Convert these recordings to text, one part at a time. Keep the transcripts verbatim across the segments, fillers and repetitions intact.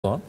Erdoğan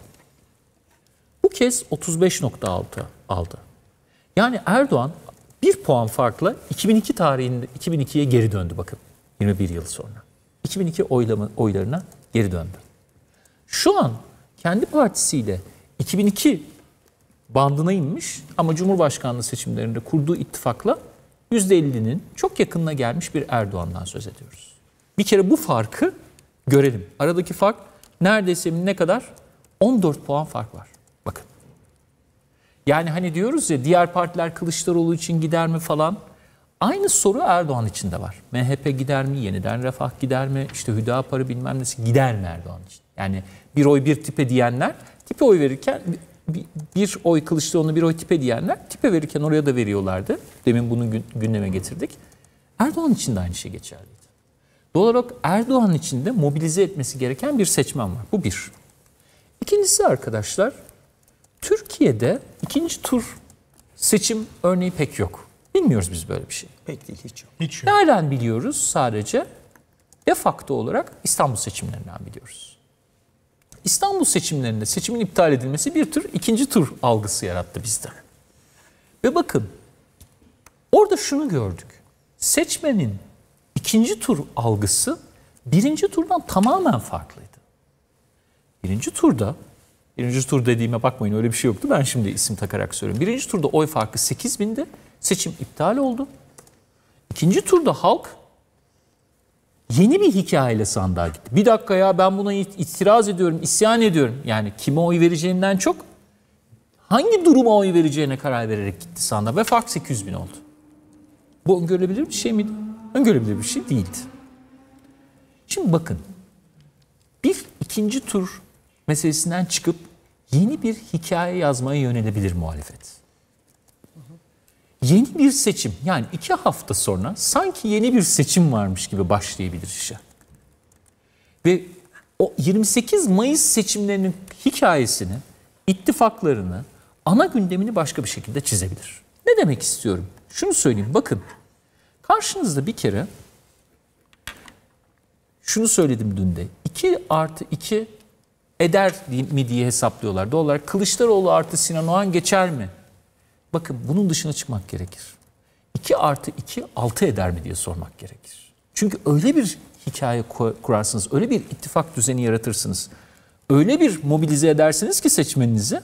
bu kez otuz beş nokta altı aldı. Yani Erdoğan bir puan farkla iki bin iki tarihinde iki bin ikiye geri döndü bakın. yirmi bir yıl sonra. iki bin iki oylama, oylarına geri döndü. Şu an kendi partisiyle iki bin iki bandına inmiş ama Cumhurbaşkanlığı seçimlerinde kurduğu ittifakla yüzde ellinin çok yakınına gelmiş bir Erdoğan'dan söz ediyoruz. Bir kere bu farkı görelim. Aradaki fark neredeyse ne kadar? on dört puan fark var. Bakın. Yani hani diyoruz ya diğer partiler Kılıçdaroğlu için gider mi falan. Aynı soru Erdoğan için de var. M H P gider mi? Yeniden Refah gider mi? İşte Hüdapar'ı bilmem nesi gider mi Erdoğan için? Yani bir oy bir tipe diyenler tipe oy verirken bir, bir oy Kılıçdaroğlu'na bir oy tipe diyenler tipe verirken oraya da veriyorlardı. Demin bunu gündeme getirdik. Erdoğan için de aynı şey geçerliydi. Doğal olarak Erdoğan için de mobilize etmesi gereken bir seçmen var. Bu bir. İkincisi arkadaşlar, Türkiye'de ikinci tur seçim örneği pek yok. Bilmiyoruz biz böyle bir şey. Pek değil, hiç yok. Hiç yok. Nereden biliyoruz? Sadece de facto olarak İstanbul seçimlerinden biliyoruz. İstanbul seçimlerinde seçimin iptal edilmesi bir tür ikinci tur algısı yarattı bizde. Ve bakın orada şunu gördük. Seçmenin ikinci tur algısı birinci turdan tamamen farklıydı. Birinci turda, birinci tur dediğime bakmayın öyle bir şey yoktu. Ben şimdi isim takarak söylüyorum. Birinci turda oy farkı sekiz bindi. Seçim iptal oldu. İkinci turda halk yeni bir hikayeyle sandığa gitti. Bir dakika ya ben buna itiraz ediyorum, isyan ediyorum. Yani kime oy vereceğinden çok hangi duruma oy vereceğine karar vererek gitti sandığa ve fark sekiz yüz bin oldu. Bu öngörülebilir bir şey miydi? Öngörülebilir bir şey değildi. Şimdi bakın bir ikinci tur meselesinden çıkıp yeni bir hikaye yazmaya yönelebilir muhalefet. Yeni bir seçim, yani iki hafta sonra sanki yeni bir seçim varmış gibi başlayabilir işe. Ve o yirmi sekiz Mayıs seçimlerinin hikayesini, ittifaklarını, ana gündemini başka bir şekilde çizebilir. Ne demek istiyorum? Şunu söyleyeyim, bakın. Karşınızda bir kere, şunu söyledim dün de, iki artı iki eder mi diye hesaplıyorlar. Doğal olarak Kılıçdaroğlu artı Sinan Oğan geçer mi? Bakın bunun dışına çıkmak gerekir. iki artı iki altı eder mi diye sormak gerekir. Çünkü öyle bir hikaye kurarsınız, öyle bir ittifak düzeni yaratırsınız. Öyle bir mobilize edersiniz ki seçmeninizi.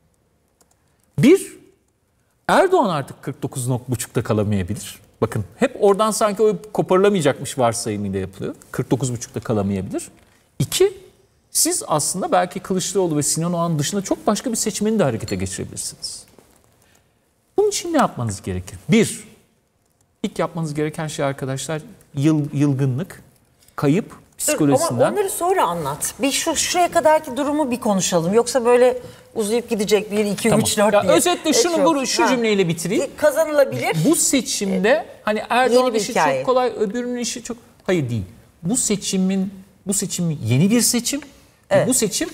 Bir, Erdoğan artık kırk dokuz buçukta kalamayabilir. Bakın hep oradan sanki o koparılamayacakmış varsayımıyla yapılıyor. kırk dokuz buçukta kalamayabilir. İki, siz aslında belki Kılıçdaroğlu ve Sinan Oğan dışında çok başka bir seçmeni de harekete geçirebilirsiniz. Bunun için ne yapmanız gerekir? Bir, ilk yapmanız gereken şey arkadaşlar yıl, yılgınlık, kayıp psikolojisinden. Ama onları sonra anlat. Bir şu şuraya kadarki durumu bir konuşalım. Yoksa böyle uzayıp gidecek bir, iki, tamam. üç, dört ya diye. Özetle şunu bu, şu ha. cümleyle bitireyim. Kazanılabilir. Bu seçimde hani Erdoğan işi hikaye. çok kolay, öbürünün işi çok... Hayır değil. Bu seçimin, bu seçim yeni bir seçim. Evet. Bu seçim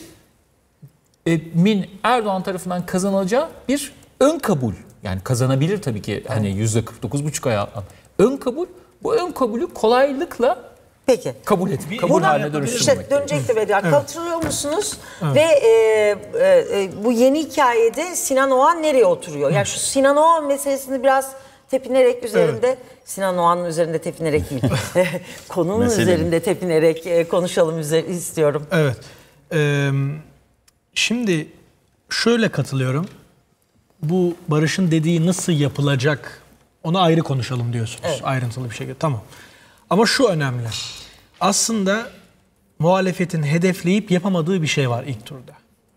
min Erdoğan tarafından kazanılacağı bir ön kabul. Yani kazanabilir tabii ki hani yüzde kırk dokuz buçuk aya ön kabul. Bu ön kabulü kolaylıkla Peki. kabul et. Kabul haline dönüştürmek. İşte dönecek de Vedat. Evet. Katılıyor musunuz? Evet. Ve e, e, bu yeni hikayede Sinan Oğan nereye oturuyor? Yani şu Sinan Oğan meselesini biraz tepinerek üzerinde, evet. Sinan Oğan'ın üzerinde tepinerek değil. Konunun üzerinde tepinerek e, konuşalım üzeri, istiyorum. Evet. Ee, şimdi şöyle katılıyorum. Bu Barış'ın dediği nasıl yapılacak onu ayrı konuşalım diyorsunuz. Evet. Ayrıntılı bir şekilde. Tamam. Ama şu önemli. Aslında muhalefetin hedefleyip yapamadığı bir şey var ilk turda.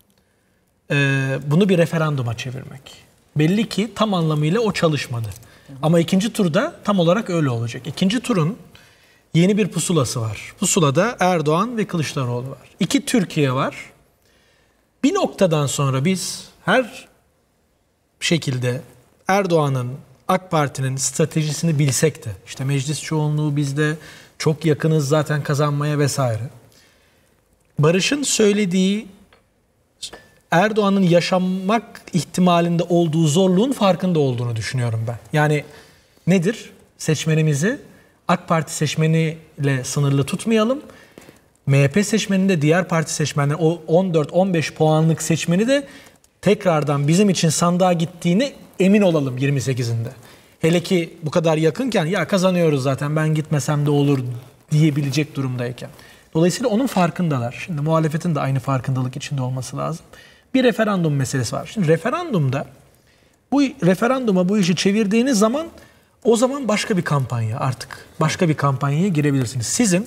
Ee, bunu bir referanduma çevirmek. Belli ki tam anlamıyla o çalışmadı. Hı hı. Ama ikinci turda tam olarak öyle olacak. İkinci turun yeni bir pusulası var. Pusulada Erdoğan ve Kılıçdaroğlu var. İki Türkiye var. Bir noktadan sonra biz her şekilde Erdoğan'ın, AK Parti'nin stratejisini bilsek de, işte meclis çoğunluğu bizde, çok yakınız zaten kazanmaya vesaire. Barış'ın söylediği Erdoğan'ın yaşanmak ihtimalinde olduğu zorluğun farkında olduğunu düşünüyorum ben. Yani nedir? Seçmenimizi AK Parti seçmeniyle sınırlı tutmayalım. M H P seçmeni de diğer parti seçmenleri o on dört on beş puanlık seçmeni de tekrardan bizim için sandığa gittiğini emin olalım yirmi sekizinde. Hele ki bu kadar yakınken ya kazanıyoruz zaten ben gitmesem de olur diyebilecek durumdayken. Dolayısıyla onun farkındalar. Şimdi muhalefetin de aynı farkındalık içinde olması lazım. Bir referandum meselesi var. Şimdi referandumda bu referanduma bu işi çevirdiğiniz zaman o zaman başka bir kampanya artık. Başka bir kampanyaya girebilirsiniz. Sizin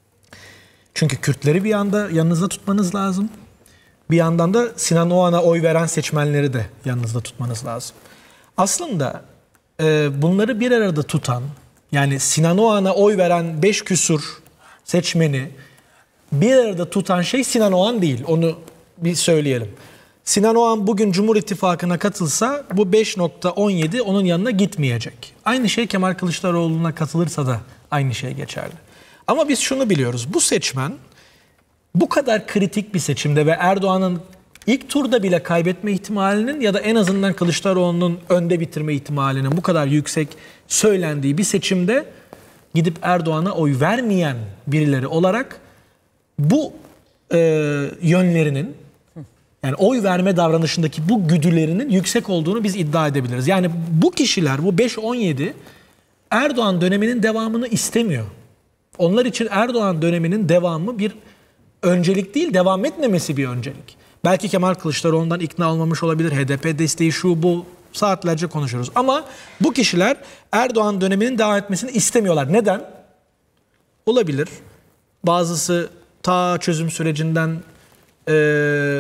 çünkü Kürtleri bir yanda yanınızda tutmanız lazım. Bir yandan da Sinan Oğan'a oy veren seçmenleri de yanınızda tutmanız lazım. Aslında e, bunları bir arada tutan yani Sinan Oğan'a oy veren beş küsur seçmeni bir arada tutan şey Sinan Oğan değil. Onu bir söyleyelim. Sinan Oğan bugün Cumhur İttifakı'na katılsa bu beş nokta on yedi onun yanına gitmeyecek. Aynı şey Kemal Kılıçdaroğlu'na katılırsa da aynı şey geçerli. Ama biz şunu biliyoruz. Bu seçmen bu kadar kritik bir seçimde ve Erdoğan'ın ilk turda bile kaybetme ihtimalinin ya da en azından Kılıçdaroğlu'nun önde bitirme ihtimalinin bu kadar yüksek söylendiği bir seçimde gidip Erdoğan'a oy vermeyen birileri olarak bu e, yönlerinin yani oy verme davranışındaki bu güdülerinin yüksek olduğunu biz iddia edebiliriz. Yani bu kişiler bu beş on yedi Erdoğan döneminin devamını istemiyor. Onlar için Erdoğan döneminin devamı bir öncelik değil, devam etmemesi bir öncelik. Belki Kemal Kılıçdaroğlu'ndan ikna olmamış olabilir, H D P desteği şu bu saatlerce konuşuruz. Ama bu kişiler Erdoğan döneminin devam etmesini istemiyorlar. Neden? Olabilir. Bazısı ta çözüm sürecinden e,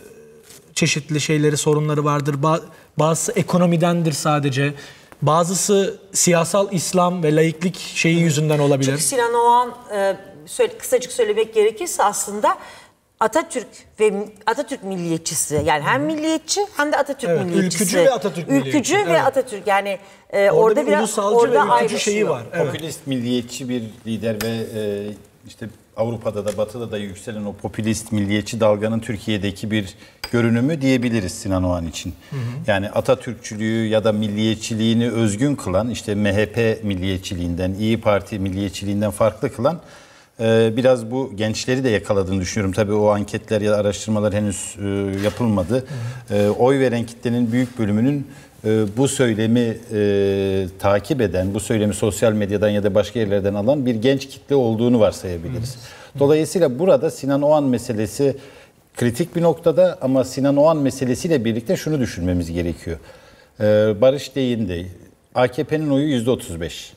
çeşitli şeyleri, sorunları vardır. Ba- bazısı ekonomidendir sadece. Bazısı siyasal İslam ve laiklik şeyi yüzünden olabilir. Çünkü Sinan Oğan e, söyle, kısacık söylemek gerekirse aslında Atatürk ve Atatürk milliyetçisi. Yani hem milliyetçi hem de Atatürk evet, milliyetçisi. Ülkücü ve Atatürk milliyetçi. Ülkücü evet. ve Atatürk. Yani e, orada, orada bir biraz ulusalcı orada ve ülkücü ayrışıyor. şeyi var. Evet. Popülist, milliyetçi bir lider ve e, işte Avrupa'da da Batı'da da yükselen o popülist, milliyetçi dalganın Türkiye'deki bir görünümü diyebiliriz Sinan Oğan için. Hı hı. Yani Atatürkçülüğü ya da milliyetçiliğini özgün kılan, işte M H P milliyetçiliğinden, İyi Parti milliyetçiliğinden farklı kılan e, biraz bu gençleri de yakaladığını düşünüyorum. Tabii o anketler ya da araştırmalar henüz e, yapılmadı. Hı hı. E, oy veren kitlenin büyük bölümünün bu söylemi e, takip eden, bu söylemi sosyal medyadan ya da başka yerlerden alan bir genç kitle olduğunu varsayabiliriz. Dolayısıyla burada Sinan Oğan meselesi kritik bir noktada ama Sinan Oğan meselesiyle birlikte şunu düşünmemiz gerekiyor. E, Barış değindi. A K P'nin oyu yüzde otuz beş.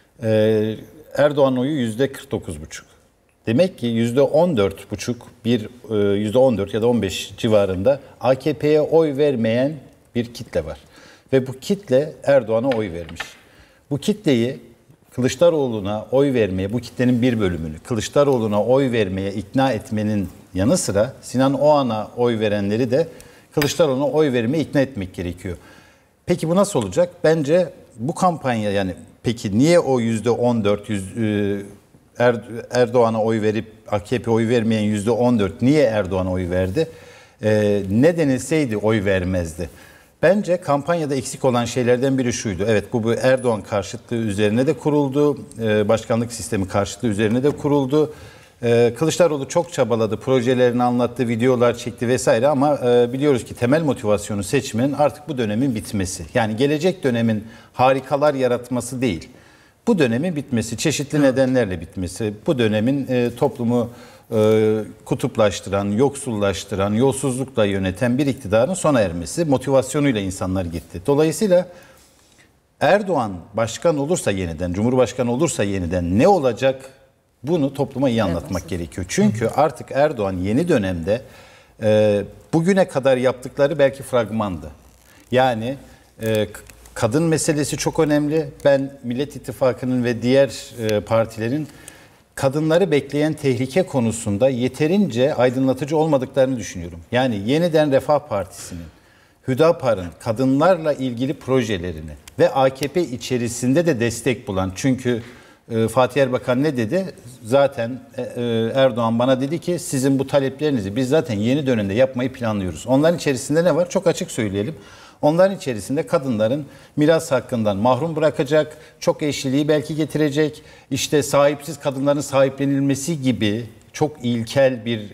E, Erdoğan oyu yüzde kırk dokuz buçuk. Demek ki yüzde on dört buçuk bir yüzde on dört ya da on beş civarında A K P'ye oy vermeyen bir kitle var. Ve bu kitle Erdoğan'a oy vermiş. Bu kitleyi Kılıçdaroğlu'na oy vermeye, bu kitlenin bir bölümünü Kılıçdaroğlu'na oy vermeye ikna etmenin yanı sıra Sinan Oğan'a oy verenleri de Kılıçdaroğlu'na oy vermeye ikna etmek gerekiyor. Peki bu nasıl olacak? Bence bu kampanya yani peki niye o yüzde on dört Erdoğan'a oy verip A K P oy vermeyen yüzde on dört niye Erdoğan'a oy verdi? Ee, ne denilseydi oy vermezdi. Bence kampanyada eksik olan şeylerden biri şuydu. Evet bu, bu Erdoğan karşıtlığı üzerine de kuruldu. Ee, başkanlık sistemi karşıtlığı üzerine de kuruldu. Ee, Kılıçdaroğlu çok çabaladı. Projelerini anlattı, videolar çekti vesaire ama e, biliyoruz ki temel motivasyonu seçmenin artık bu dönemin bitmesi. Yani gelecek dönemin harikalar yaratması değil. Bu dönemin bitmesi, çeşitli nedenlerle bitmesi. Bu dönemin e, toplumu e, kutuplaştıran, yoksullaştıran, yolsuzlukla yöneten bir iktidarın sona ermesi motivasyonuyla insanlar gitti. Dolayısıyla Erdoğan başkan olursa yeniden, Cumhurbaşkanı olursa yeniden ne olacak? Bunu topluma iyi anlatmak evet, gerekiyor. Çünkü artık Erdoğan yeni dönemde e, bugüne kadar yaptıkları belki fragmandı. Yani e, kadın meselesi çok önemli. Ben Millet İttifakı'nın ve diğer e, partilerin kadınları bekleyen tehlike konusunda yeterince aydınlatıcı olmadıklarını düşünüyorum. Yani yeniden Refah Partisi'nin, Hüdapar'ın kadınlarla ilgili projelerini ve A K P içerisinde de destek bulan, çünkü e, Fatih Erbakan ne dedi? Zaten e, Erdoğan bana dedi ki sizin bu taleplerinizi biz zaten yeni dönemde yapmayı planlıyoruz. Onların içerisinde ne var? Çok açık söyleyelim. Onların içerisinde kadınların miras hakkından mahrum bırakacak, çok eşliliği belki getirecek, işte sahipsiz kadınların sahiplenilmesi gibi çok ilkel bir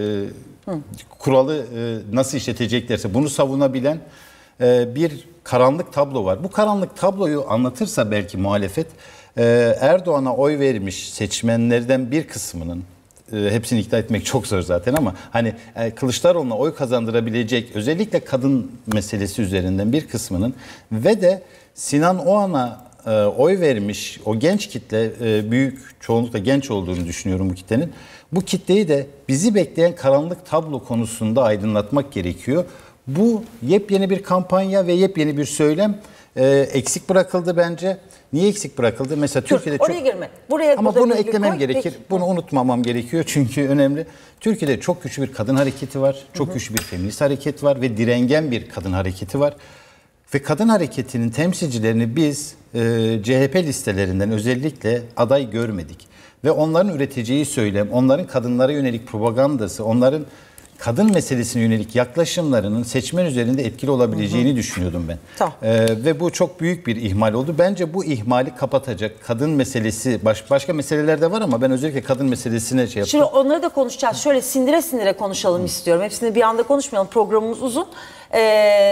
e, kuralı e, nasıl işleteceklerse bunu savunabilen e, bir karanlık tablo var. Bu karanlık tabloyu anlatırsa belki muhalefet e, Erdoğan'a oy vermiş seçmenlerden bir kısmının, e, hepsini ikna etmek çok zor zaten ama hani e, Kılıçdaroğlu'na oy kazandırabilecek özellikle kadın meselesi üzerinden bir kısmının ve de Sinan Oğan'a e, oy vermiş o genç kitle, e, büyük çoğunlukla genç olduğunu düşünüyorum bu kitlenin. Bu kitleyi de bizi bekleyen karanlık tablo konusunda aydınlatmak gerekiyor. Bu yepyeni bir kampanya ve yepyeni bir söylem e, eksik bırakıldı bence. Niye eksik bırakıldı? Mesela Dur, Türkiye'de oraya çok... girme. Buraya, Ama burada bunu virgül eklemem koy. gerekir. Peki. Bunu unutmamam gerekiyor çünkü önemli. Türkiye'de çok güçlü bir kadın hareketi var. Çok hı hı. güçlü bir feminist hareket var ve direngen bir kadın hareketi var. Ve kadın hareketinin temsilcilerini biz e, C H P listelerinden özellikle aday görmedik. Ve onların üreteceği söylem, onların kadınlara yönelik propagandası, onların kadın meselesine yönelik yaklaşımlarının seçmen üzerinde etkili olabileceğini hı hı. düşünüyordum ben. Tamam. Ee, ve bu çok büyük bir ihmal oldu. Bence bu ihmali kapatacak kadın meselesi, baş, başka meseleler de var ama ben özellikle kadın meselesine şey yaptım. Şimdi onları da konuşacağız. Şöyle sindire sindire konuşalım hı. istiyorum. Hepsini bir anda konuşmayalım. Programımız uzun. Ee,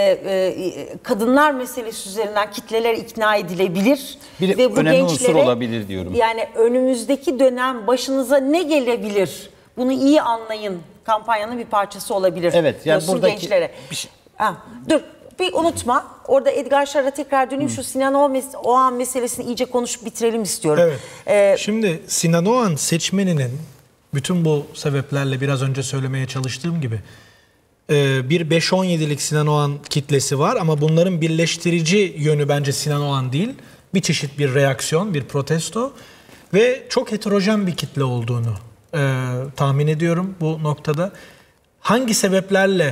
e, kadınlar meselesi üzerinden kitleler ikna edilebilir. Bir ve bu önemli gençlere, unsur olabilir diyorum. Yani önümüzdeki dönem başınıza ne gelebilir? Bunu iyi anlayın. Kampanyanın bir parçası olabilir. Evet, yani buradaki gençlere. Bir şey... ha, dur bir unutma. Orada Edgar Şar'a tekrar döneyim. Hı. Şu Sinan Oğan meselesini iyice konuşup bitirelim istiyorum. Evet. Ee, Şimdi Sinan Oğan seçmeninin bütün bu sebeplerle biraz önce söylemeye çalıştığım gibi bir beş on yedilik Sinan Oğan kitlesi var ama bunların birleştirici yönü bence Sinan Oğan değil. Bir çeşit bir reaksiyon, bir protesto ve çok heterojen bir kitle olduğunu e, tahmin ediyorum bu noktada. Hangi sebeplerle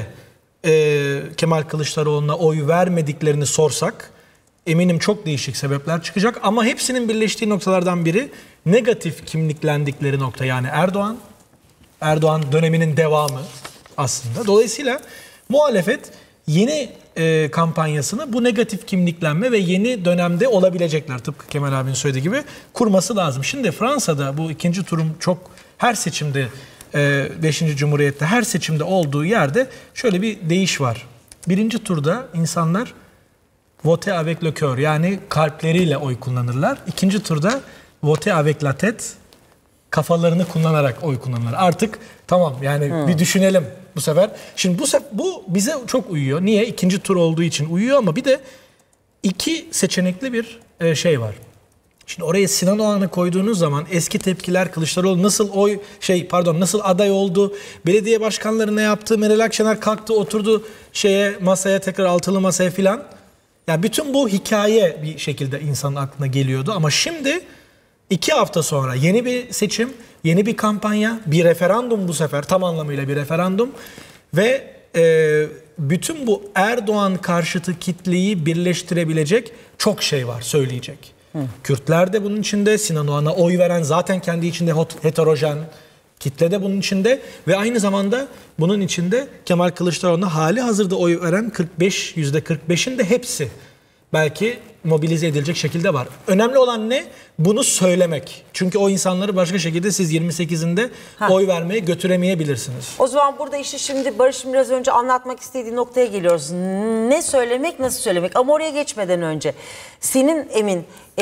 e, Kemal Kılıçdaroğlu'na oy vermediklerini sorsak eminim çok değişik sebepler çıkacak ama hepsinin birleştiği noktalardan biri negatif kimliklendikleri nokta, yani Erdoğan, Erdoğan döneminin devamı aslında. Dolayısıyla muhalefet yeni e, kampanyasını bu negatif kimliklenme ve yeni dönemde olabilecekler, tıpkı Kemal abinin söylediği gibi kurması lazım. Şimdi Fransa'da bu ikinci turun çok her seçimde, e, beşinci Cumhuriyet'te her seçimde olduğu yerde şöyle bir değiş var. Birinci turda insanlar vote avec le cœur, yani kalpleriyle oy kullanırlar. İkinci turda vote avec la tête, kafalarını kullanarak oy kullanırlar. Artık tamam yani hmm. bir düşünelim bu sefer. Şimdi bu bu bize çok uyuyor. Niye? İkinci tur olduğu için uyuyor ama bir de iki seçenekli bir e, şey var. Şimdi oraya Sinan Oğan'ı koyduğunuz zaman eski tepkiler, Kılıçdaroğlu nasıl oy şey pardon nasıl aday oldu, belediye başkanları ne yaptı, Meral Akşener kalktı oturdu şeye masaya, tekrar altılı masaya filan. Yani bütün bu hikaye bir şekilde insanın aklına geliyordu ama şimdi iki hafta sonra yeni bir seçim, yeni bir kampanya, bir referandum, bu sefer tam anlamıyla bir referandum ve e, bütün bu Erdoğan karşıtı kitleyi birleştirebilecek çok şey var söyleyecek. Hı. Kürtler de bunun içinde, Sinan Oğan'a oy veren zaten kendi içinde heterojen kitle de bunun içinde ve aynı zamanda bunun içinde Kemal Kılıçdaroğlu'na hali hazırda oy veren kırk beş yüzde kırk beşin de hepsi belki mobilize edilecek şekilde var. Önemli olan ne? Bunu söylemek. Çünkü o insanları başka şekilde siz yirmi sekizinde ha. oy vermeye götüremeyebilirsiniz. O zaman burada işte şimdi Barış'ın biraz önce anlatmak istediği noktaya geliyoruz. Ne söylemek, nasıl söylemek? Ama oraya geçmeden önce senin Emin, e,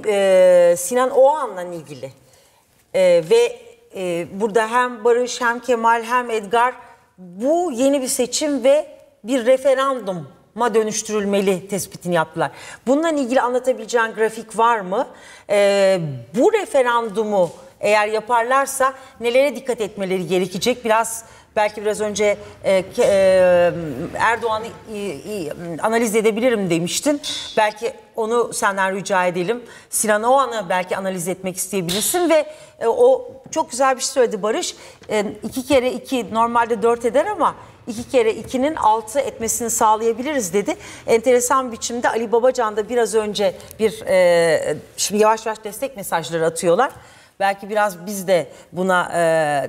e, Sinan Oğan'la ilgili e, ve e, burada hem Barış hem Kemal hem Edgar bu yeni bir seçim ve bir referandum ma dönüştürülmeli tespitini yaptılar. Bununla ilgili anlatabileceğin grafik var mı? Ee, bu referandumu eğer yaparlarsa nelere dikkat etmeleri gerekecek? Biraz belki biraz önce e, e, Erdoğan'ı e, e, analiz edebilirim demiştin. Belki onu senden rica edelim. Sinan Oğan'ı belki analiz etmek isteyebilirsin ve e, o çok güzel bir şey söyledi Barış. E, iki kere iki normalde dört eder ama İki kere ikinin altı etmesini sağlayabiliriz dedi. Enteresan biçimde Ali Babacan da biraz önce bir e, şimdi yavaş yavaş destek mesajları atıyorlar. Belki biraz biz de buna e,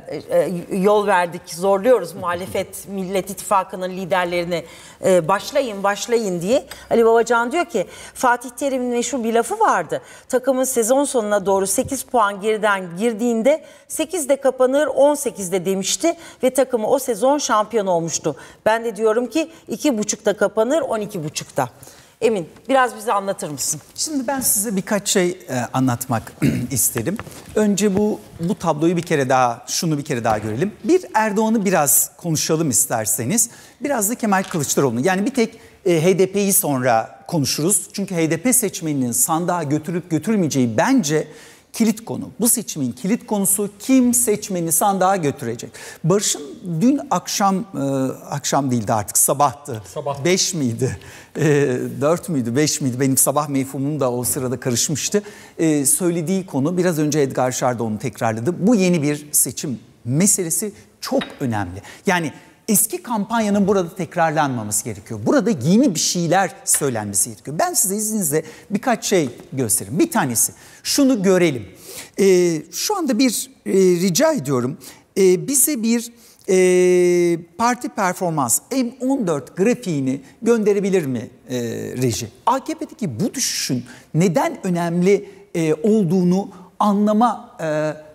e, yol verdik, zorluyoruz muhalefet, Millet İttifakı'nın liderlerini e, başlayın başlayın diye. Ali Babacan diyor ki Fatih Terim'in meşhur bir lafı vardı. Takımın sezon sonuna doğru sekiz puan geriden girdiğinde sekizde kapanır on sekizde demişti ve takımı o sezon şampiyon olmuştu. Ben de diyorum ki iki buçukta kapanır on iki buçukta. Emin, biraz bize anlatır mısın? Şimdi ben size birkaç şey e, anlatmak isterim. Önce bu bu tabloyu bir kere daha, şunu bir kere daha görelim. Bir Erdoğan'ı biraz konuşalım isterseniz. Biraz da Kemal Kılıçdaroğlu'nu. Yani bir tek e, H D P'yi sonra konuşuruz. Çünkü H D P seçmeninin sandığa götürüp götürmeyeceği bence kilit konu. Bu seçimin kilit konusu kim seçmeni sandığa götürecek? Barış'ın dün akşam, e, akşam değildi artık sabahtı. Sabah. Beş miydi? E, dört müydü? Beş miydi? Benim sabah mefhumum da o sırada karışmıştı. E, söylediği konu biraz önce Edgar Şar da onu tekrarladı. Bu yeni bir seçim meselesi çok önemli. Yani eski kampanyanın burada tekrarlanmaması gerekiyor. Burada yeni bir şeyler söylenmesi gerekiyor. Ben size izninizle birkaç şey göstereyim. Bir tanesi, şunu görelim. Ee, şu anda bir e, rica ediyorum. Ee, bize bir e, parti performans M on dört grafiğini gönderebilir mi e, reji? A K P'deki bu düşüşün neden önemli e, olduğunu anlama... E,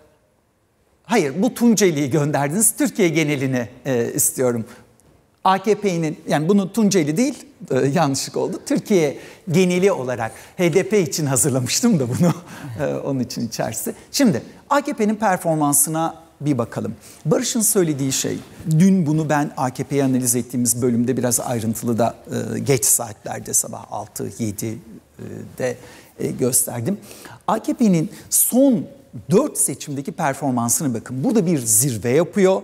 Hayır, bu Tunceli'yi gönderdiniz. Türkiye genelini e, istiyorum. A K P'nin, yani bunu Tunceli değil, e, yanlışlık oldu. Türkiye geneli olarak H D P için hazırlamıştım da bunu, e, onun için içerisi. Şimdi A K P'nin performansına bir bakalım. Barış'ın söylediği şey, dün bunu ben A K P'yi analiz ettiğimiz bölümde biraz ayrıntılı da e, geç saatlerde sabah altı yedi'de e, gösterdim. A K P'nin son dört seçimdeki performansını bakın. Burada bir zirve yapıyor.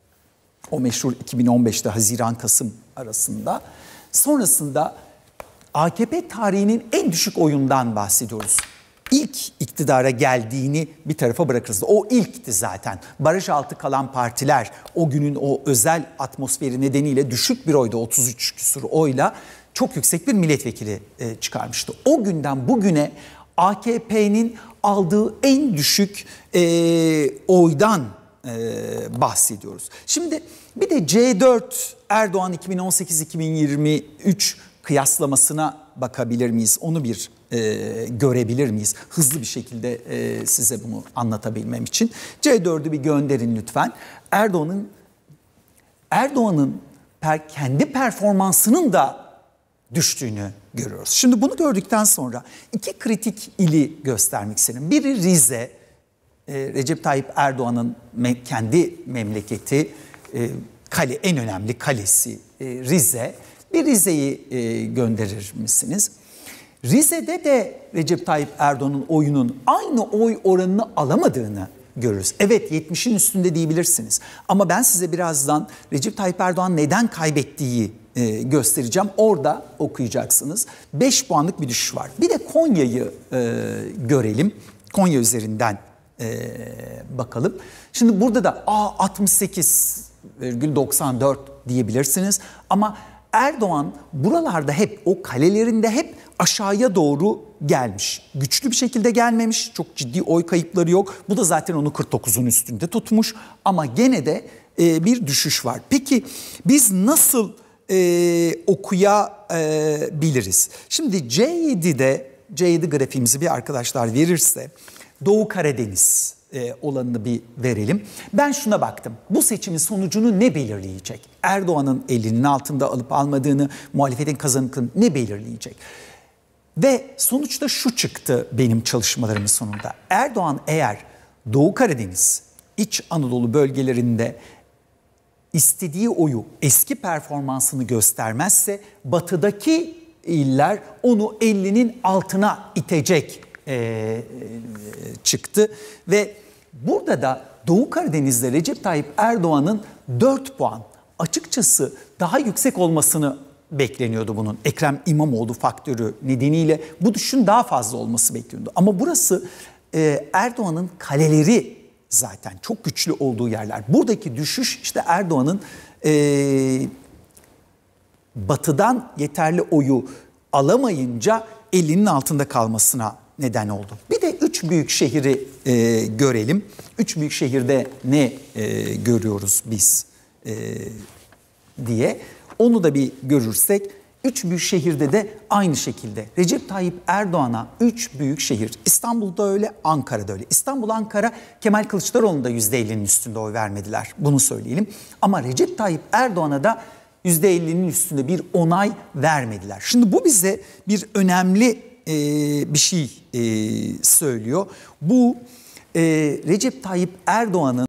O meşhur iki bin on beş'te Haziran-Kasım arasında. Sonrasında A K P tarihinin en düşük oyundan bahsediyoruz. İlk iktidara geldiğini bir tarafa bırakırız. O ilkti zaten. Baraj altı kalan partiler o günün o özel atmosferi nedeniyle düşük bir oyda, otuz üç küsur oyla çok yüksek bir milletvekili çıkarmıştı. O günden bugüne A K P'nin aldığı en düşük e, oydan e, bahsediyoruz. Şimdi bir de C dört Erdoğan iki bin on sekiz iki bin yirmi üç kıyaslamasına bakabilir miyiz? Onu bir e, görebilir miyiz? Hızlı bir şekilde e, size bunu anlatabilmem için. C dört'ü bir gönderin lütfen. Erdoğan'ın Erdoğan'ın per, kendi performansının da düştüğünü görüyoruz. Şimdi bunu gördükten sonra iki kritik ili göstermek istedim. Biri Rize, e, Recep Tayyip Erdoğan'ın me- kendi memleketi, e, kale en önemli kalesi e, Rize. Bir Rize'yi e, gönderir misiniz? Rize'de de Recep Tayyip Erdoğan'ın oyunun aynı oy oranını alamadığını görürüz. Evet, yetmiş'in üstünde diyebilirsiniz. Ama ben size birazdan Recep Tayyip Erdoğan neden kaybettiği e, göstereceğim. Orada okuyacaksınız. beş puanlık bir düşüş var. Bir de Konya'yı e, görelim. Konya üzerinden e, bakalım. Şimdi burada da altmış sekiz virgül doksan dört diyebilirsiniz. Ama Erdoğan buralarda hep, o kalelerinde hep aşağıya doğru gelmiş. Güçlü bir şekilde gelmemiş. Çok ciddi oy kayıpları yok. Bu da zaten onu kırk dokuz'un üstünde tutmuş. Ama gene de e, bir düşüş var. Peki biz nasıl e, okuyabiliriz? Şimdi C yedi'de, C yedi grafiğimizi bir arkadaşlar verirse Doğu Karadeniz e, olanını bir verelim. Ben şuna baktım. Bu seçimin sonucunu ne belirleyecek? Erdoğan'ın elinin altında alıp almadığını, muhalefetin kazanıklığını ne belirleyecek? Ve sonuçta şu çıktı benim çalışmalarımın sonunda. Erdoğan eğer Doğu Karadeniz, İç Anadolu bölgelerinde istediği oyu, eski performansını göstermezse batıdaki iller onu ellinin altına itecek e, çıktı. Ve burada da Doğu Karadeniz'de Recep Tayyip Erdoğan'ın dört puan açıkçası daha yüksek olmasını bekleniyordu bunun. Ekrem İmamoğlu faktörü nedeniyle bu düşüşün daha fazla olması bekleniyordu. Ama burası e, Erdoğan'ın kaleleri zaten çok güçlü olduğu yerler. Buradaki düşüş işte Erdoğan'ın e, batıdan yeterli oyu alamayınca elinin altında kalmasına neden oldu. Bir de üç üç büyük şehri e, görelim. Üç büyük şehirde ne e, görüyoruz biz e, diye. Onu da bir görürsek, üç büyük şehirde de aynı şekilde Recep Tayyip Erdoğan'a üç büyük şehir, İstanbul'da öyle, Ankara'da öyle. İstanbul, Ankara, Kemal Kılıçdaroğlu'nda yüzde ellinin üstünde oy vermediler. Bunu söyleyelim. Ama Recep Tayyip Erdoğan'a da yüzde ellinin üstünde bir onay vermediler. Şimdi bu bize bir önemli e, bir şey e, söylüyor. Bu e, Recep Tayyip Erdoğan'ın